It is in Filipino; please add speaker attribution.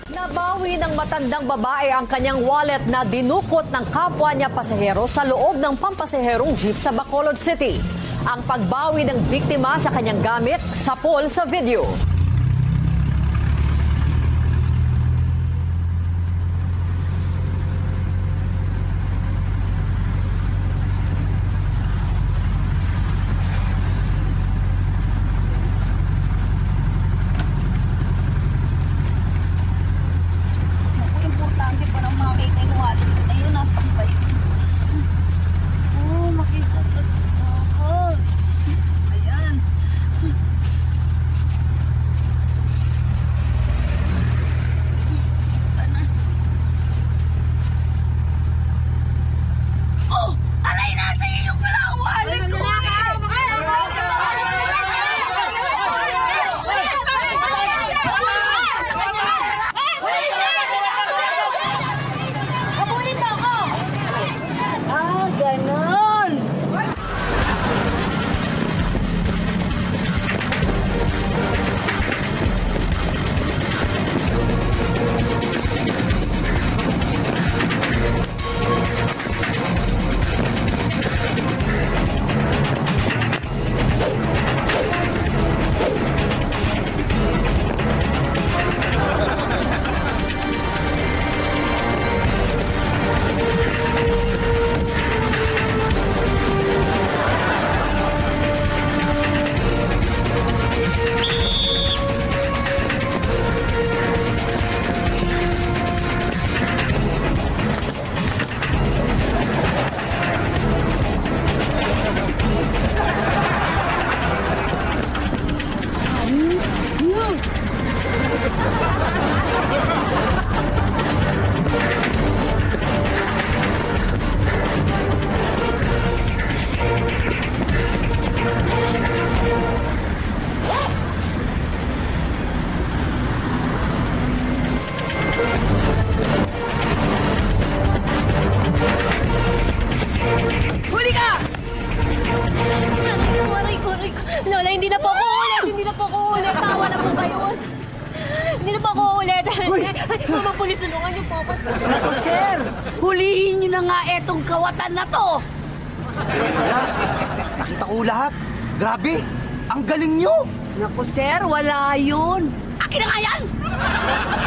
Speaker 1: Nabawi ng matandang babae ang kanyang wallet na dinukot ng kapwa niya pasahero sa loob ng pampasaherong jeep sa Bacolod City. Ang pagbawi ng biktima sa kanyang gamit, sapol sa video.
Speaker 2: Lola, hindi na po ako ulit! Hindi na po ako ulit! Tawa na po kayo! Hindi na po ako ulit! Mama, pulis, tulungan niyo po ako.
Speaker 3: Naku, sir! Hulihin niyo na nga etong kawatan na to!
Speaker 4: Nakita ko lahat. Grabe! Ang galing niyo!
Speaker 3: Naku, sir, wala yun! Akin na nga yan!